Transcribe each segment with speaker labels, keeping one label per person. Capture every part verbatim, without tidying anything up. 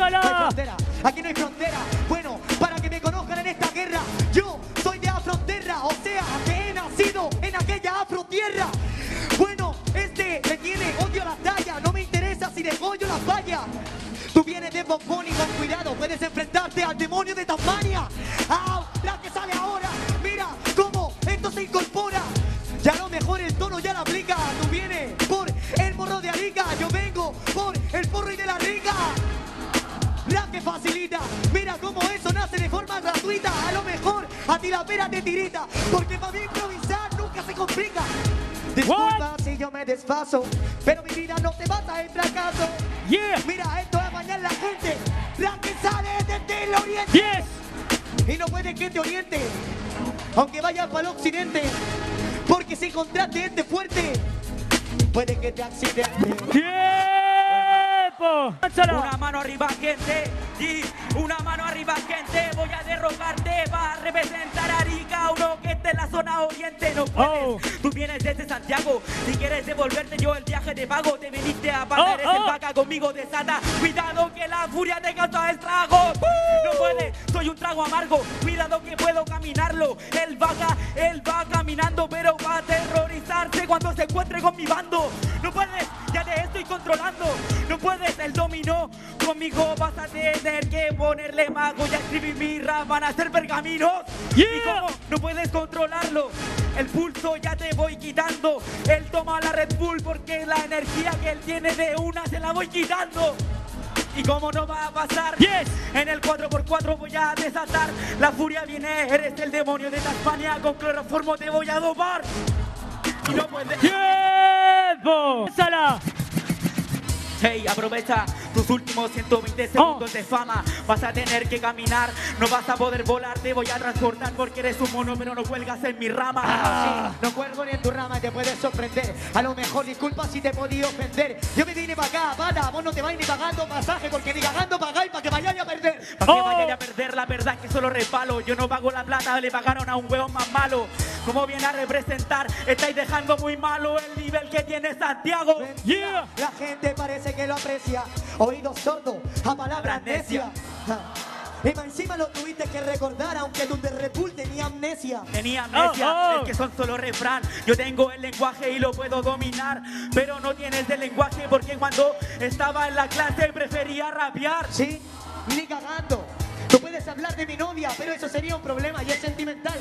Speaker 1: no hay frontera, aquí no hay frontera. Bueno, para que me conozcan en esta guerra, yo soy de Afroterra, o sea, que he nacido en aquella afrotierra. Bueno, este me tiene odio a la talla, no me interesa si degollo la falla. Tú vienes de bombón y con cuidado puedes enfrentarte al demonio de Tasmania. ¡Ah! La que sale ahora, mira cómo esto se incorpora. Ya a lo mejor el tono ya la aplica. Tú vienes por el morro de Arica, yo vengo por el porro y de la rica. La que facilita, mira cómo eso nace de forma gratuita. A lo mejor a ti la pera te tirita, porque para mí improvisar nunca se complica. Disculpa si yo me desfaso, pero mi vida no te basta el fracaso.
Speaker 2: Yeah.
Speaker 1: Mira, esto es bañar la gente, la que sale desde el oriente.
Speaker 2: Yes.
Speaker 1: Y no puede que te oriente, aunque vayas para el occidente, porque si encontraste gente fuerte, puede que te accidente.
Speaker 2: ¡Tiempo!
Speaker 3: Una mano arriba, gente, y una mano arriba, gente. Voy a derrocarte, va a representar a Arica, uno que esté en la zona oriente. No puedes,
Speaker 2: Oh.
Speaker 3: tú vienes desde Santiago. Si quieres devolverte, yo el viaje te pago. Te viniste a pagar,
Speaker 2: Oh,
Speaker 3: eres
Speaker 2: oh.
Speaker 3: el vaca, conmigo desata. Cuidado que la furia te causa estragos. No puedes, soy un trago amargo. Cuidado que puedo caminarlo. El vaca, él va caminando, pero va a aterrorizarse cuando se encuentre con mi bando. No puedes, ya te estoy controlando. No puedes, el dominó. Conmigo vas a tener que ponerle más. Voy a escribir mi rap, van a ser pergaminos.
Speaker 2: Yeah.
Speaker 3: Y como no puedes controlarlo, el pulso ya te voy quitando. Él toma la Red Bull porque la energía que él tiene de una se la voy quitando. Y como no va a pasar,
Speaker 2: Yes.
Speaker 3: en el cuatro por cuatro voy a desatar. La furia viene, eres el demonio de Tasmania. Con cloroformo te voy a dopar. Y no puedes.
Speaker 2: ¡Tiempo! ¡Sala!
Speaker 3: Hey, aprovecha tus últimos ciento veinte segundos oh. de fama. Vas a tener que caminar, no vas a poder volar. Te voy a transportar porque eres un mono, pero no cuelgas en mi rama.
Speaker 1: Ah, sí, no cuelgo ni en tu rama, te puedes sorprender. A lo mejor disculpa si te he podido ofender. Yo me vine para acá, pata, vos no te vais ni pagando pasaje, porque ni cagando pagáis para que vayáis a perder.
Speaker 3: Para que
Speaker 2: Oh.
Speaker 3: vayáis a perder, la verdad es que solo resbalo. Yo no pago la plata, le pagaron a un huevón más malo. Como viene a representar, estáis dejando muy malo el nivel que tiene Santiago.
Speaker 2: Yeah.
Speaker 1: La gente parece que lo aprecia. Oídos sordos a palabras necias. Y más encima lo tuviste que recordar, aunque tu de Red Bull tenía amnesia.
Speaker 3: Tenía amnesia,
Speaker 2: Oh, oh.
Speaker 3: es que son solo refrán. Yo tengo el lenguaje y lo puedo dominar, pero no tienes el lenguaje porque cuando estaba en la clase prefería rapear.
Speaker 1: Sí, ni cagando. Tú puedes hablar de mi novia, pero eso sería un problema y es sentimental.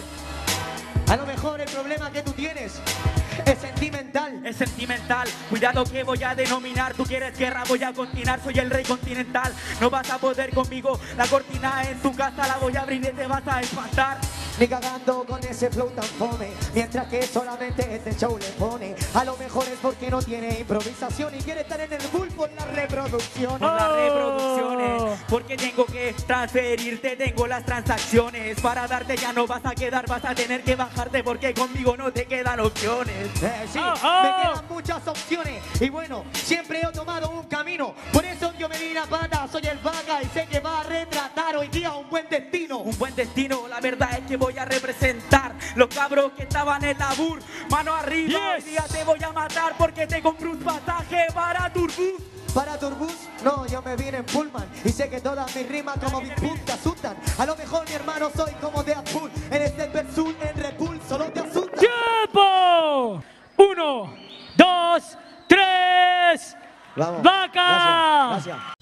Speaker 1: A lo mejor el problema que tú tienes es sentimental.
Speaker 3: Es sentimental, cuidado que voy a denominar. Tú quieres guerra, voy a continuar. Soy el rey continental, no vas a poder conmigo. La cortina en tu casa la voy a abrir y te vas a espantar.
Speaker 1: Ni cagando con ese flow tan fome, mientras que solamente este show le pone. A lo mejor es porque no tiene improvisación y quiere estar en el bull por las reproducciones.
Speaker 3: Por las
Speaker 2: Oh.
Speaker 3: reproducciones, porque tengo que transferirte, tengo las transacciones. Para darte ya no vas a quedar, vas a tener que bajarte porque conmigo no te quedan opciones.
Speaker 1: Eh, sí,
Speaker 2: Oh, oh.
Speaker 1: me quedan muchas opciones y bueno, siempre he tomado un camino. Por eso yo me vine a pata, soy el vaca y sé que va a retratar hoy día un buen destino.
Speaker 3: Un buen destino, la verdad es que voy a representar los cabros que estaban en la bur. Mano arriba,
Speaker 2: Yes.
Speaker 3: hoy día te voy a matar porque te compré un pasaje para Turbus.
Speaker 1: Para Turbus, no, yo me vine en Pullman y sé que todas mis rimas como Big Boom te asustan. A lo mejor mi hermano soy como Deadpool, en este Versus, en Red Bull, solo te asustan.
Speaker 2: ¡Tiempo! Uno, dos, tres.
Speaker 1: Vamos.
Speaker 2: ¡Vaca!
Speaker 1: Gracias, gracias.